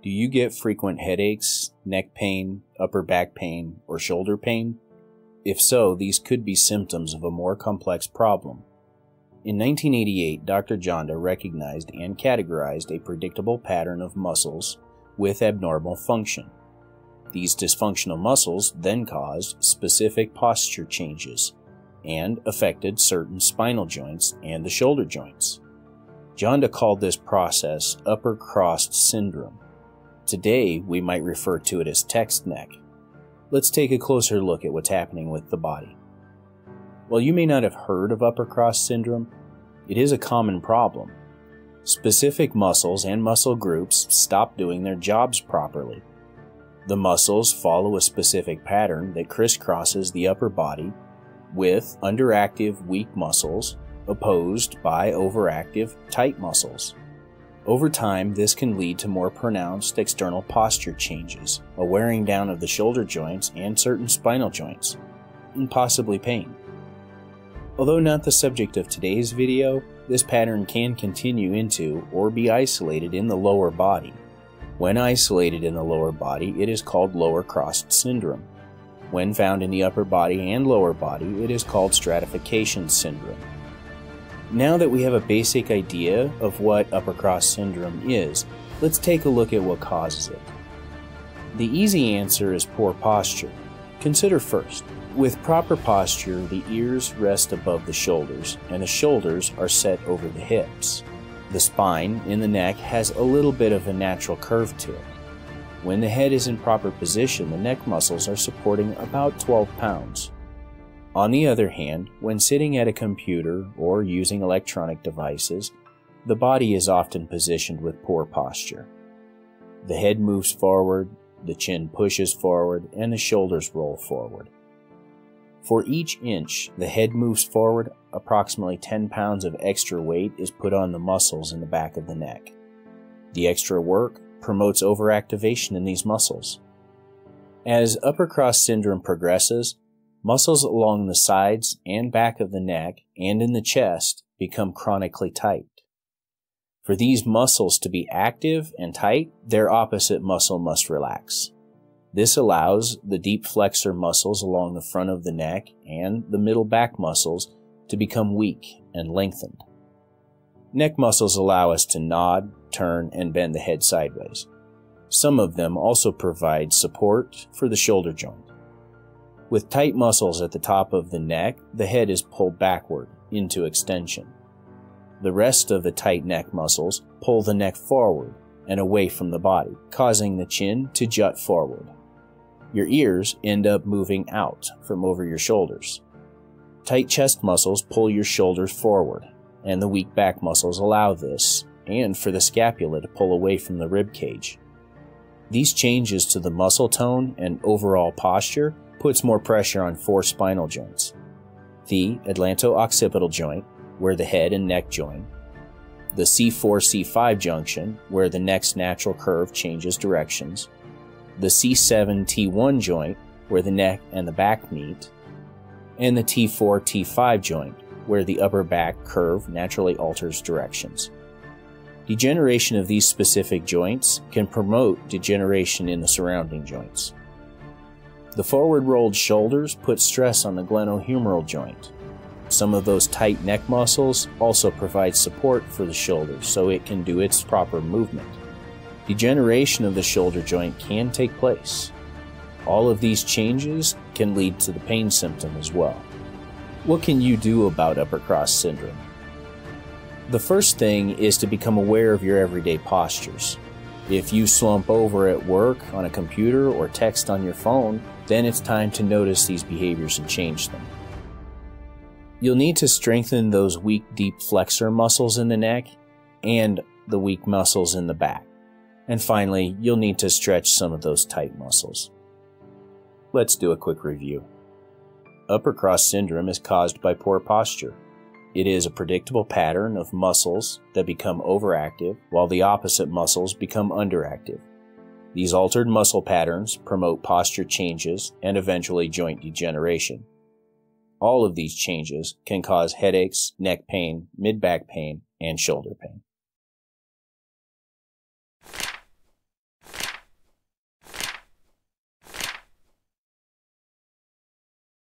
Do you get frequent headaches, neck pain, upper back pain, or shoulder pain? If so, these could be symptoms of a more complex problem. In 1988, Dr. Jonda recognized and categorized a predictable pattern of muscles with abnormal function. These dysfunctional muscles then caused specific posture changes and affected certain spinal joints and the shoulder joints. Jonda called this process upper cross syndrome. Today, we might refer to it as text neck. Let's take a closer look at what's happening with the body. While you may not have heard of upper cross syndrome, it is a common problem. Specific muscles and muscle groups stop doing their jobs properly. The muscles follow a specific pattern that crisscrosses the upper body with underactive, weak muscles opposed by overactive, tight muscles. Over time, this can lead to more pronounced external posture changes, a wearing down of the shoulder joints and certain spinal joints, and possibly pain. Although not the subject of today's video, this pattern can continue into or be isolated in the lower body. When isolated in the lower body, it is called lower cross syndrome. When found in the upper body and lower body, it is called stratification syndrome. Now that we have a basic idea of what upper cross syndrome is, let's take a look at what causes it. The easy answer is poor posture. Consider first. With proper posture, the ears rest above the shoulders, and the shoulders are set over the hips. The spine in the neck has a little bit of a natural curve to it. When the head is in proper position, the neck muscles are supporting about 12 pounds. On the other hand, when sitting at a computer or using electronic devices, the body is often positioned with poor posture. The head moves forward, the chin pushes forward, and the shoulders roll forward. For each inch the head moves forward, approximately 10 pounds of extra weight is put on the muscles in the back of the neck. The extra work promotes overactivation in these muscles. As upper cross syndrome progresses, muscles along the sides and back of the neck and in the chest become chronically tight. For these muscles to be active and tight, their opposite muscle must relax. This allows the deep flexor muscles along the front of the neck and the middle back muscles to become weak and lengthened. Neck muscles allow us to nod, turn, and bend the head sideways. Some of them also provide support for the shoulder joint. With tight muscles at the top of the neck, the head is pulled backward into extension. The rest of the tight neck muscles pull the neck forward and away from the body, causing the chin to jut forward. Your ears end up moving out from over your shoulders. Tight chest muscles pull your shoulders forward, and the weak back muscles allow this, and for the scapula to pull away from the rib cage. These changes to the muscle tone and overall posture puts more pressure on four spinal joints: the atlanto-occipital joint, where the head and neck join; the C4-C5 junction, where the neck's natural curve changes directions; the C7-T1 joint, where the neck and the back meet; and the T4-T5 joint, where the upper back curve naturally alters directions. Degeneration of these specific joints can promote degeneration in the surrounding joints. The forward-rolled shoulders put stress on the glenohumeral joint. Some of those tight neck muscles also provide support for the shoulders so it can do its proper movement. Degeneration of the shoulder joint can take place. All of these changes can lead to the pain symptom as well. What can you do about upper cross syndrome? The first thing is to become aware of your everyday postures. If you slump over at work, on a computer, or text on your phone, then it's time to notice these behaviors and change them. You'll need to strengthen those weak, deep flexor muscles in the neck and the weak muscles in the back. And finally, you'll need to stretch some of those tight muscles. Let's do a quick review. Upper cross syndrome is caused by poor posture. It is a predictable pattern of muscles that become overactive while the opposite muscles become underactive. These altered muscle patterns promote posture changes and eventually joint degeneration. All of these changes can cause headaches, neck pain, mid-back pain, and shoulder pain.